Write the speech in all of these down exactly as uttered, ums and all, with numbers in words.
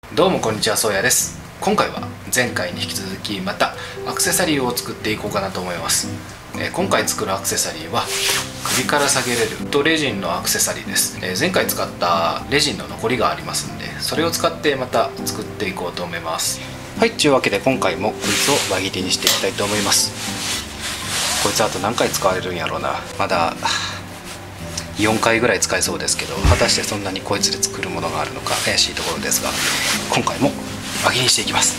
どうもこんにちは、そうやです。今回は前回に引き続きまたアクセサリーを作っていこうかなと思います。えー、今回作るアクセサリーは首から下げれるウッドレジンのアクセサリーです。えー、前回使ったレジンの残りがありますんで、それを使ってまた作っていこうと思います。はい、というわけで今回もこいつを輪切りにしていきたいと思います。こいつあと何回使われるんやろうな。まだよんかいぐらい使えそうですけど、果たしてそんなにこいつで作るものがあるのか怪しいところですが、今回も輪切りにしていきます。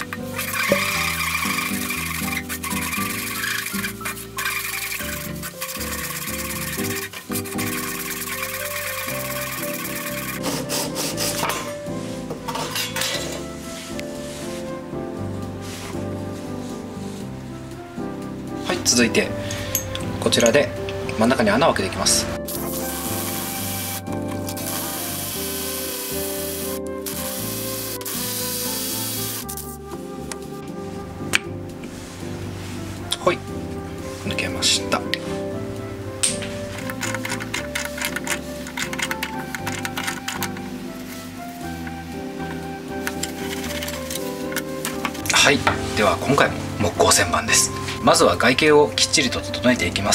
はい、続いてこちらで真ん中に穴を開けていきます。はい、抜けました。はい、では今回も木工旋盤です。まずは外形をきっちりと整えていきます。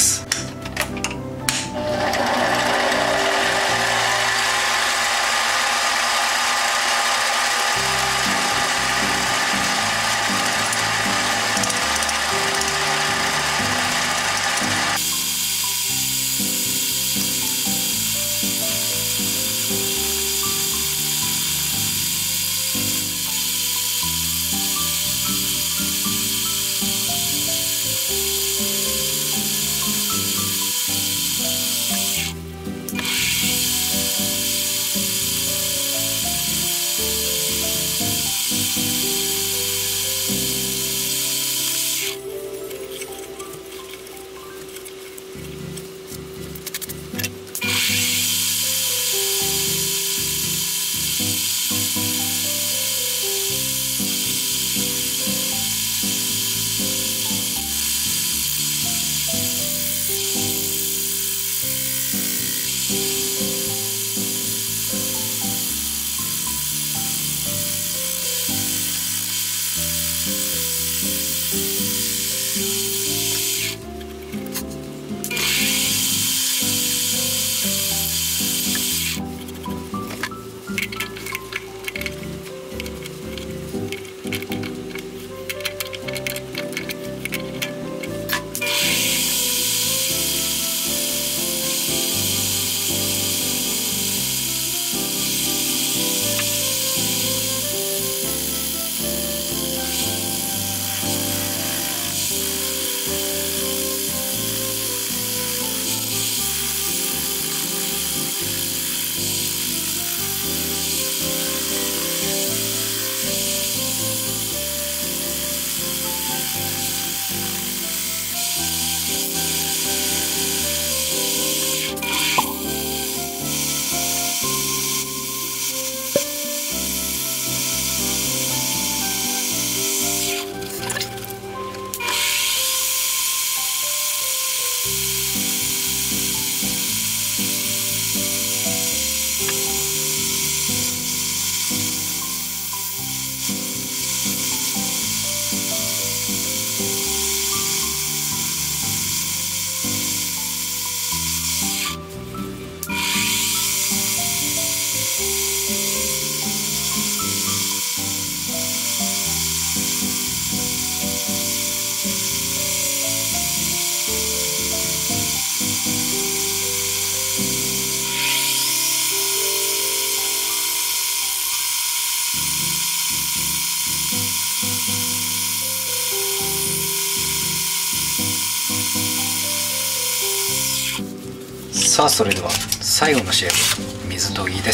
さあ、それでは最後の仕上げ、水研ぎです。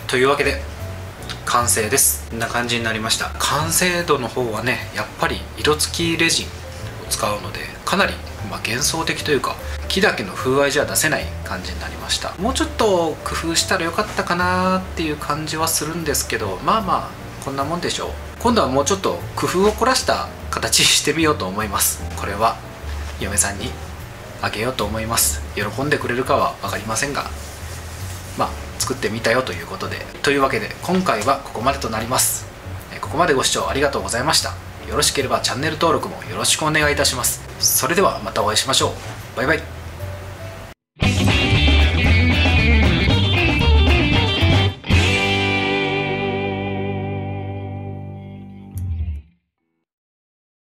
というわけで完成です。こんな感じになりました。完成度の方はね、やっぱり色付きレジンを使うのでかなり、まあ、幻想的というか木だけの風合いじゃ出せない感じになりました。もうちょっと工夫したらよかったかなっていう感じはするんですけど、まあまあこんなもんでしょう。今度はもうちょっと工夫を凝らした形にしてみようと思います。これは嫁さんにあげようと思います。喜んでくれるかは分かりませんが、まあ作ってみたよということで。というわけで今回はここまでとなります。ここまでご視聴ありがとうございました。よろしければチャンネル登録もよろしくお願いいたします。それではまたお会いしましょう。バイバイ。